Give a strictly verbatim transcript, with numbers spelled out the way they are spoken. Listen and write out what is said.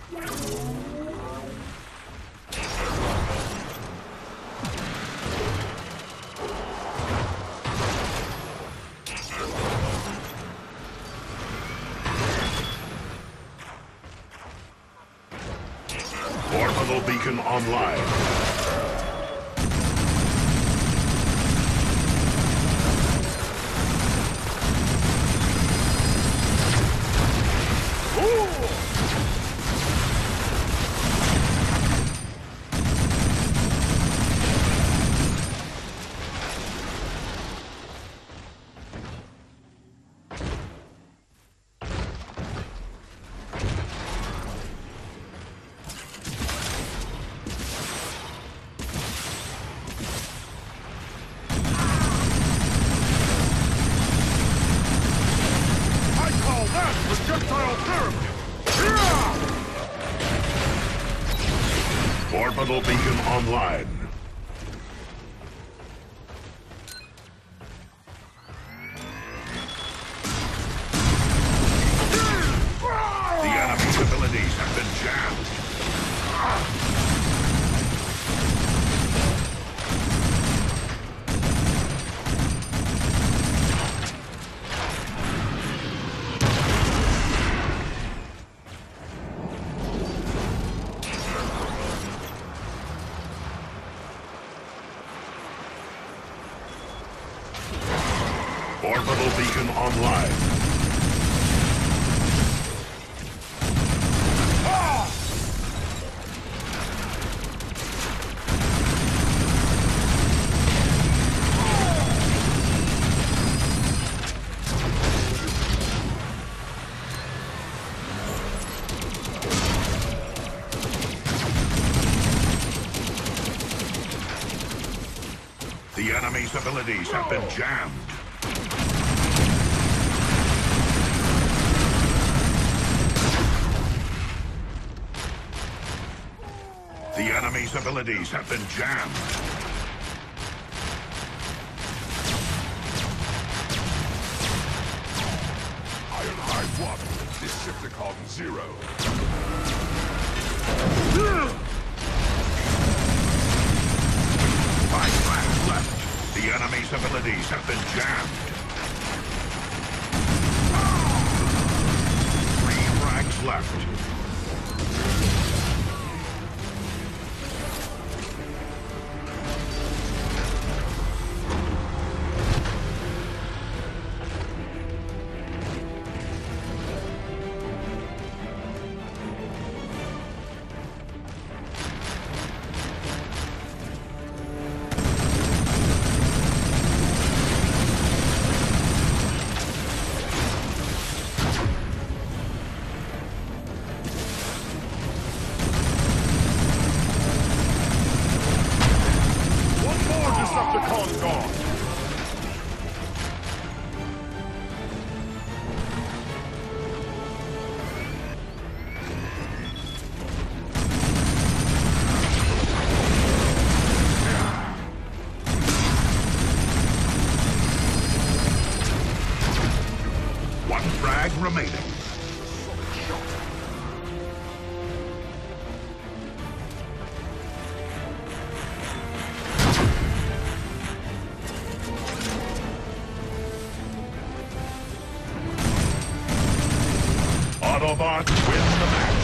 Orbital beacon online. Orbital beacon online. The enemy's abilities have been jammed. Orbital beacon online. Ah! The enemy's abilities have been jammed. The enemy's abilities have been jammed. Ironhide one, Decepticon zero. Five frags left. The enemy's abilities have been jammed. Three frags left. Decepticon gone. One frag remaining. Autobots win the match.